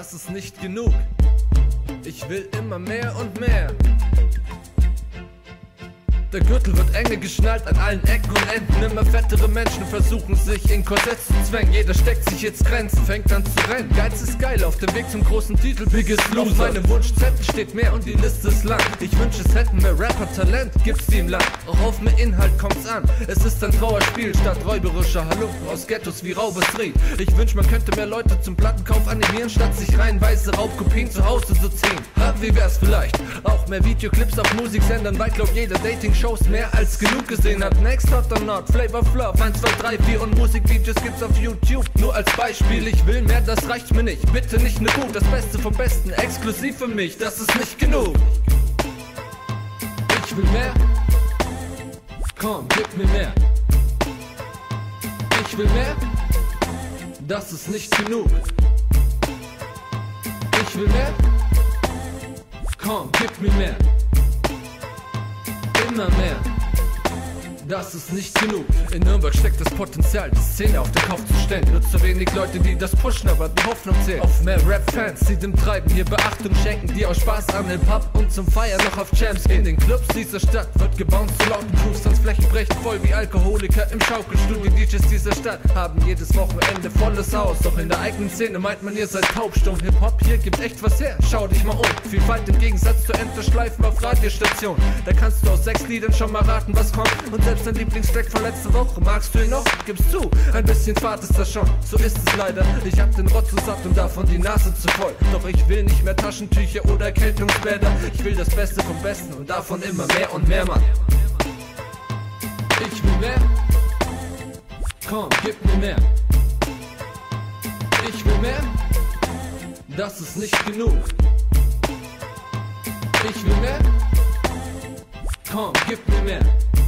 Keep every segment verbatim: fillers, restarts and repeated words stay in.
das ist nicht genug. Ich will immer mehr und mehr. Der Gürtel wird enger geschnallt an allen Ecken und Enden. Immer fettere Menschen versuchen sich in Korsetts zu zwängen. Jeder steckt sich jetzt Grenzen, fängt an zu rennen. Geiz ist geil, auf dem Weg zum großen Titel Biggest Loser. Auf meinem Wunschzettel steht mehr und die Liste ist lang. Ich wünsche es hätten mehr Rapper-Talent, gibt's die im Land. Auch auf mehr Inhalt kommt's an. Es ist ein Trauerspiel statt räuberischer Halunken aus Ghettos wie Raubersried. Ich wünsch man könnte mehr Leute zum Plattenkauf animieren, statt sich reihenweise Raubkopien zu Hause zu ziehen. Ha, wie wär's vielleicht? Auch mehr Videoclips auf Musiksendern, weil glaub jeder Dating-Shows mehr als genug gesehen hat. Next Hot or Not, Flavor of Love, eins, zwei, drei, vier und Musikvideos gibt's auf YouTube. Nur als Beispiel, ich will mehr, das reicht mir nicht. Bitte nicht ne Gut, das Beste vom Besten, exklusiv für mich, das ist nicht genug. Ich will mehr, komm, gib mir mehr. Ich will mehr, das ist nicht genug. Ich will mehr, komm, gib mir mehr. Immer mehr, das ist nicht genug. In Nürnberg steckt das Potenzial, die Szene auf den Kopf zu stellen. Nur zu wenig Leute, die das pushen, aber die Hoffnung zählt auf mehr Rap-Fans, die dem Treiben hier Beachtung schenken, die aus Spaß an den Pub und zum Feiern noch auf Jams gehen. In den Clubs dieser Stadt wird gebounced zu lauten Crews, Tanzflächen brechen voll wie Alkoholiker im Schaukelstudio. D Js dieser Stadt haben jedes Wochenende volles Haus, doch in der eigenen Szene meint man, ihr seid taubstumm. Hip-Hop hier gibt echt was her, schau dich mal um. Vielfalt im Gegensatz zu Enterschleifen auf Radiostationen. Da kannst du aus sechs Liedern schon mal raten, was kommt. Und selbst dein Lieblingstrack von letzter Woche, magst du ihn noch? Gib's zu, ein bisschen Fahrt ist das schon, so ist es leider. Ich hab den Rotz so satt und davon die Nase zu voll. Doch ich will nicht mehr Taschentücher oder Erkältungsbäder. Ich will das Beste vom Besten und davon immer mehr und mehr, Mann. Ich will mehr, komm, gib mir mehr. Ich will mehr, das ist nicht genug. Ich will mehr, komm, gib mir mehr.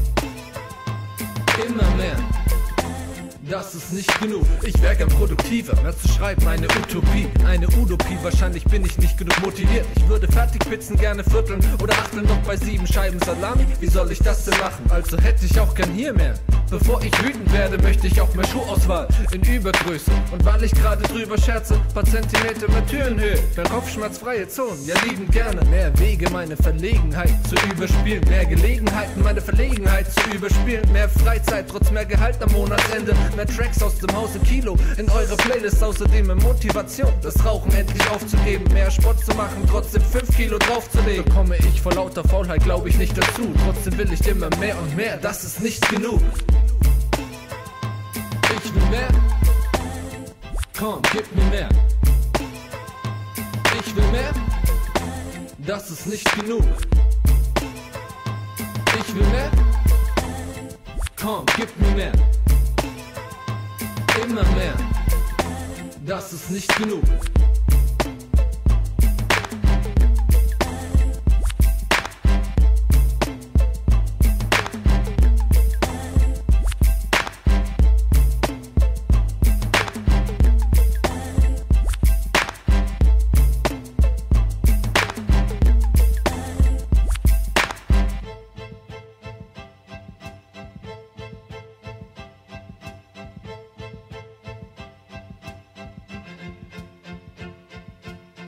Immer mehr, das ist nicht genug. Ich wär gern produktiver, mehr zu schreiben, eine Utopie, eine Utopie. Wahrscheinlich bin ich nicht genug motiviert. Ich würde Fertigpizzen gerne vierteln oder achteln noch bei sieben Scheiben Salami. Wie soll ich das denn machen? Also hätte ich auch gern hier mehr. Bevor ich wütend werde, möchte ich auch mehr Schuhauswahl in Übergröße. Und weil ich gerade drüber scherze, paar Zentimeter mehr Türenhöhe, mehr kopfschmerzfreie Zonen, ja liebend gerne. Mehr Wege, meine Verlegenheit zu überspielen. Mehr Gelegenheiten, meine Verlegenheit zu überspielen. Mehr Freizeit, trotz mehr Gehalt am Monatsende. Mehr Tracks aus dem Haus im Kilo in eurer Playlist. Außerdem mehr Motivation, das Rauchen endlich aufzugeben. Mehr Sport zu machen, trotzdem fünf Kilo draufzulegen. Bekomme ich vor lauter Faulheit, glaube ich nicht dazu. Trotzdem will ich immer mehr und mehr, das ist nicht genug. Ich will mehr, komm, gib mir mehr. Ich will mehr, das ist nicht genug. Ich will mehr, komm, gib mir mehr. Immer mehr, das ist nicht genug.